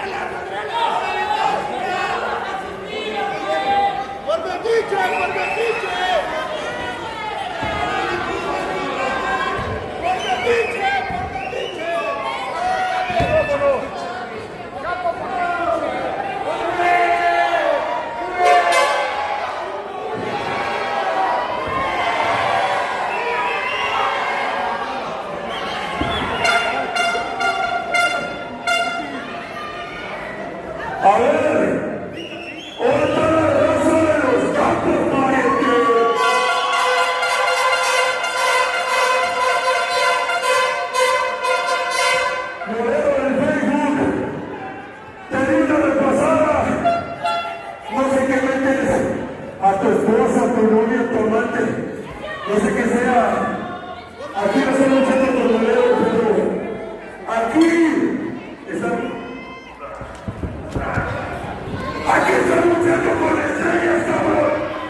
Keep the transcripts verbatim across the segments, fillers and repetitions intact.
A ver, ahorita la raza de los campos maretes. Lo veo en Facebook, te di una repasada. No sé qué metes a tu esposa, a tu novia, a tu amante, no sé qué sea. Aquí no son muchos torneos, pero aquí están. Aquí están luchando con estrellas, cabrón.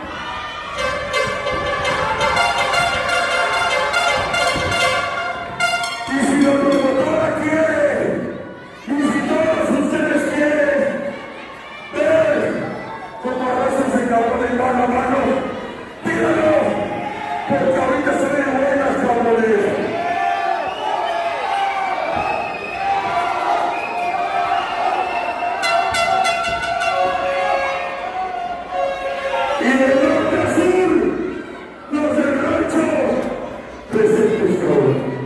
Y si la promotora quiere, y si todos ustedes quieren ver cómo arrastra ese cabrón de mano a mano, díganlo, porque ahorita se ven buenas, cabrones. Y del norte a sur, los del rancho, presentes, cabrón.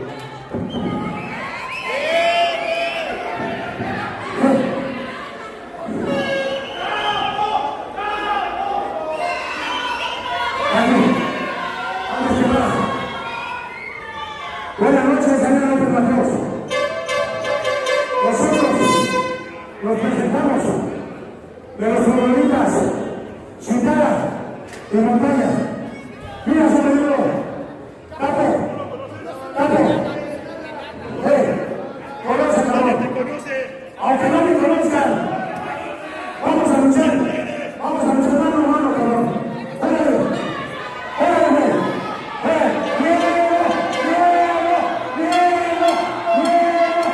Buenas noches, señor López Mateos. Nosotros nos presentamos de los futbolistas Ciudad y Montaña. Mira, se me dio. Tapo. Tapo. Eh, conoce, cabrón. Aunque no me conozcan, vamos a luchar. Vamos a luchar mano a mano, cabrón. Órale. Órale. Eh, miedo, miedo, miedo, miedo.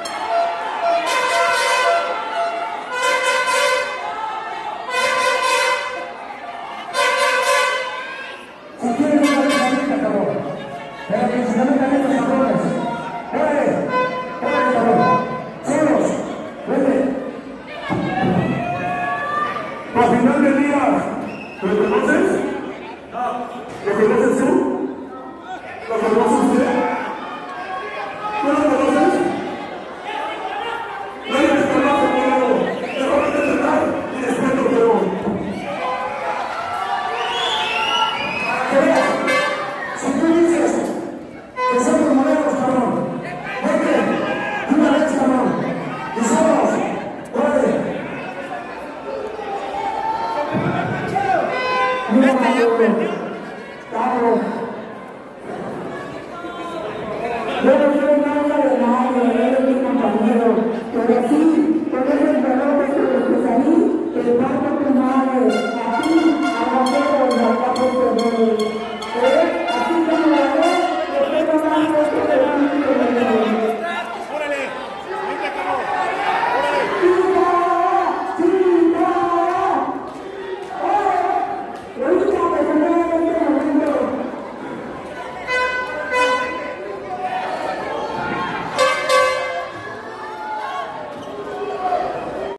Si quieren una vez ahorita, cabrón. Pero que se metan estos cabrones. ¡Órale! ¡Órale, cabrón! ¡Solos! ¡Vete! Al final del día, ¿lo conoces? ¿Lo conoces tú? ¿Lo conoces usted? ¿Tú lo conoces? Nadie les conoce, pero te van a entrenar y después lo vemos. Si tú dices que somos modelos, cabrón, vete, de una vez, cabrón, y somos, órale. No, no, no, no.